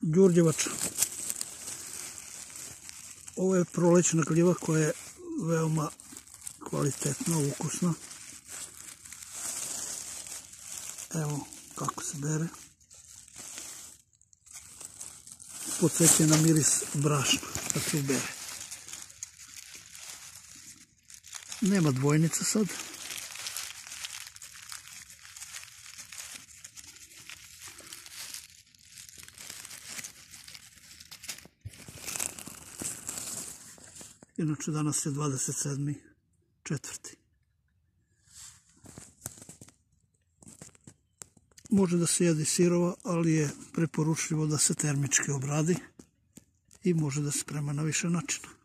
đurđevača. Ovo je prolećna gljiva koja je veoma kvalitetna, ukusna. Evo kako se bere. Podsjeća na miris brašna kad se ubere. Nema dvojnica sad. Inače danas je 27.4. Može da se jede sirova, ali je preporučljivo da se termički obradi i može da se sprema na više načina.